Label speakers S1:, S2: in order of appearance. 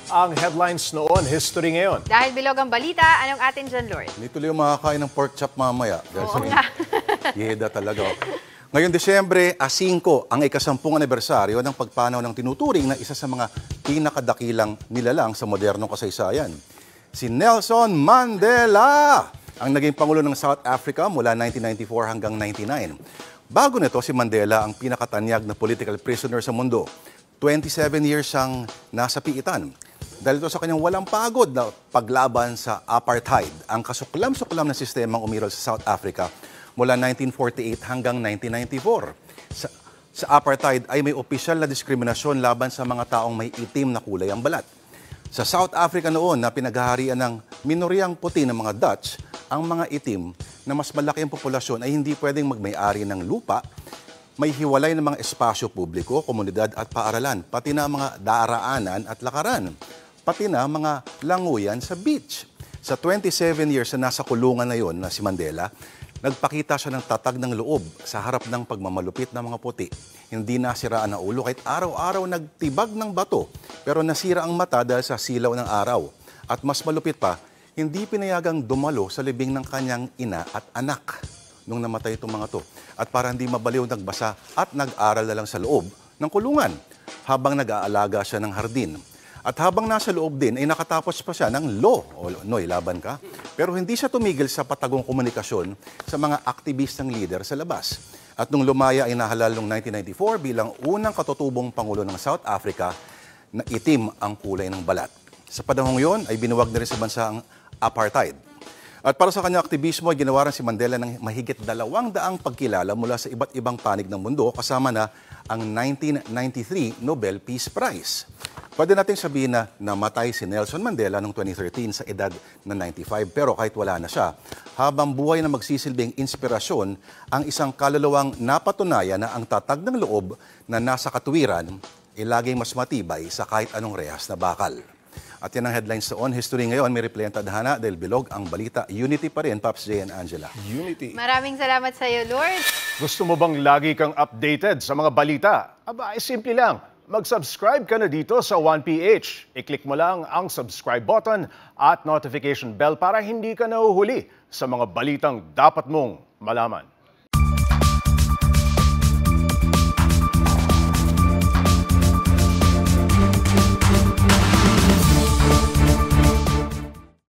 S1: ang headlines noon, history ngayon.
S2: Dahil bilog ang balita, anong atin dyan, Lord?
S3: Hindi tuloy yung makakain ng pork chop mamaya.
S2: Oo nga.
S3: Yeda talaga. Ngayon Desyembre, 5 ang ika-10 anibersaryo ng pagpanaw ng tinuturing na isa sa mga pinakadakilang nilalang sa modernong kasaysayan. Si Nelson Mandela ang naging Pangulo ng South Africa mula 1994 hanggang 99. Bago nito, si Mandela ang pinakatanyag na political prisoner sa mundo. 27 years siyang nasa piitan. Dahil ito sa kanyang walang pagod na paglaban sa apartheid, ang kasuklam-suklam na sistemang umiral sa South Africa mula 1948 hanggang 1994. Sa apartheid ay may opisyal na diskriminasyon laban sa mga taong may itim na kulay ang balat. Sa South Africa noon na pinaghaharian ng minoryang puti ng mga Dutch, ang mga itim na mas malaki ang populasyon ay hindi pwedeng magmay-ari ng lupa. May hiwalay ng mga espasyo publiko, komunidad at paaralan, pati na mga daraanan at lakaran, pati na mga languyan sa beach. Sa 27 years na nasa kulungan na yon na si Mandela, nagpakita siya ng tatag ng loob sa harap ng pagmamalupit ng mga puti. Hindi nasiraan ang ulo kahit araw-araw nagtibag ng bato, pero nasira ang mata dahil sa silaw ng araw. At mas malupit pa, hindi pinayagang dumalo sa libing ng kanyang ina at anak nung namatay itong mga to. At para hindi mabaliw, nagbasa at nag-aral na lang sa loob ng kulungan habang nag-aalaga siya ng hardin. At habang nasa loob din, ay nakatapos pa siya ng law. O, Noy, laban ka. Pero hindi siya tumigil sa patagong komunikasyon sa mga aktivistang leader sa labas. At nung lumaya ay nahalal noong 1994 bilang unang katutubong Pangulo ng South Africa na itim ang kulay ng balat. Sa panahong yon ay binuwag na rin sa bansa ang apartheid. At para sa kanyang aktivismo ay ginawa rin si Mandela ng mahigit 200 pagkilala mula sa iba't ibang panig ng mundo kasama na ang 1993 Nobel Peace Prize. Pwede natin sabihin na namatay si Nelson Mandela noong 2013 sa edad na 95 pero kahit wala na siya, habang buhay na magsisilbing inspirasyon ang isang kaluluwang napatunayan na ang tatag ng loob na nasa katuwiran ay laging mas matibay sa kahit anong rehas na bakal. At yan ang headlines sa On History ngayon. May replay ang tadhana dahil bilog ang balita. Unity pa rin, Pops J and Angela.
S1: Unity.
S2: Maraming salamat sa iyo, Lord.
S1: Gusto mo bang lagi kang updated sa mga balita? Aba, ay simple lang. Mag-subscribe ka na dito sa 1PH. I-click mo lang ang subscribe button at notification bell para hindi ka nahuhuli sa mga balitang dapat mong malaman.